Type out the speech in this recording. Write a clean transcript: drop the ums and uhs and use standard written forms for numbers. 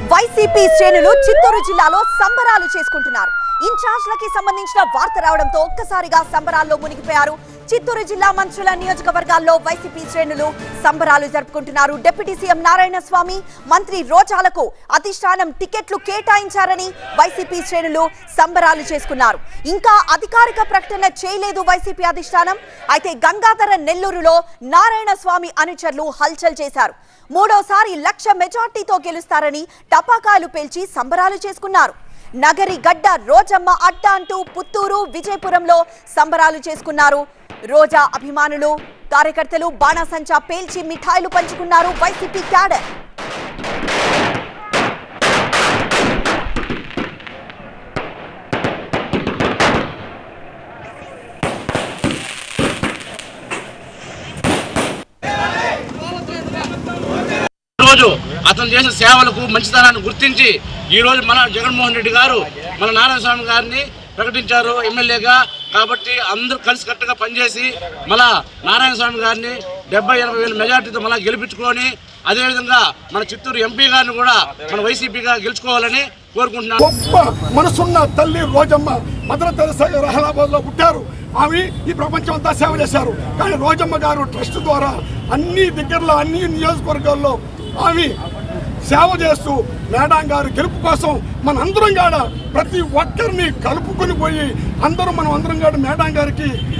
YCP శ్రేణులు చిత్తూరు జిల్లాలో సంబరాలు చేసుకుంటున్నారు. ఇన్ఛార్జ్లకి సంబంధించిన వార్త రావడంతో ఒక్కసారిగా సంబరాల్లో మునిగిపోయారు. చిత్తూరు జిల్లా మంత్రుల నియోజకవర్గాల్లో వైసీపీ శ్రేణులు సంబరాలు జరుపుకుంటున్నారు. డిప్యూటీ సీఎం నారాయణ స్వామి, మంత్రి రోజాలకు అధిష్టానం టికెట్లు కేటాయించారని వైసీపీ శ్రేణులు సంబరాలు చేసుకున్నారు. ఇంకా అధికారిక ప్రకటన చేయలేదు వైసీపీ అధిష్టానం. అయితే గంగాధర నెల్లూరులో నారాయణ స్వామి అనుచరులు హల్చల్ చేశారు. మూడోసారి 1,00,000 మెజార్టీతో గెలుస్తారని టపాకాయలు పేల్చి సంబరాలు చేసుకున్నారు. నగరి గడ్డ రోజమ్మ అడ్డ అంటూ పుత్తూరు, విజయపురంలో సంబరాలు చేసుకున్నారు. రోజా అభిమానులు, కార్యకర్తలు బాణాసంచా పేల్చి మిఠాయిలు పంచుకున్నారు. వైసీపీ క్యాడర్ అతను చేసిన సేవలకు మంచితనాన్ని గుర్తించి ఈ రోజు మన జగన్మోహన్ రెడ్డి గారు మన నారాయణ స్వామి గారిని ప్రకటించారు ఎమ్మెల్యేగా. కాబట్టి అందరూ కలిసికట్టుగా పనిచేసి మన నారాయణ స్వామి గారిని 70-80 వేల మెజార్టీతో మళ్ళీ గెలిపించుకొని అదేవిధంగా మన చిత్తూరు ఎంపీ గారిని కూడా మన వైసీపీగా గెలుచుకోవాలని కోరుకుంటున్నాను. గొప్ప మనసున్న తల్లి రోజమ్మ మదర్ తెరెసా గారు హైదరాబాద్ లో పుట్టారు. ఆమె ఈ ప్రపంచం అంతా సేవ చేశారు. కానీ రోజమ్మ గారు ట్రస్ట్ ద్వారా అన్ని దగ్గరలో అన్ని నియోజకవర్గాల్లో ఆమె సేవ చేస్తూ మేడం గారు గెలుపు కోసం మనందరం కాడ ప్రతి ఒక్కరిని కలుపుకొని పోయి మనం అందరం కాడ మేడం గారికి